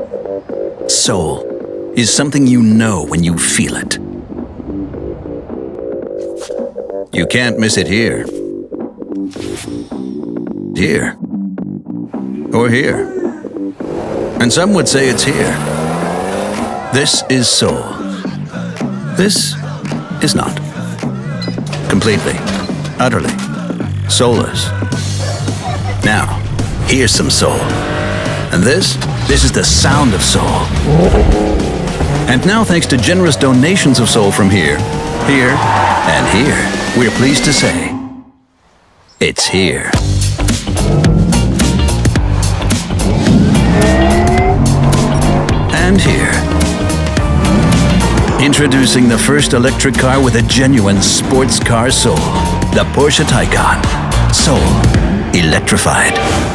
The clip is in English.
Soul is something you know when you feel it. You can't miss it here. Here. Or here. And some would say it's here. This is soul. This is not. Completely, utterly, soulless. Now, here's some soul. And this is the sound of soul. And now, thanks to generous donations of soul from here, and here, we're pleased to say, it's here. And here. Introducing the first electric car with a genuine sports car soul. The Porsche Taycan. Soul. Electrified.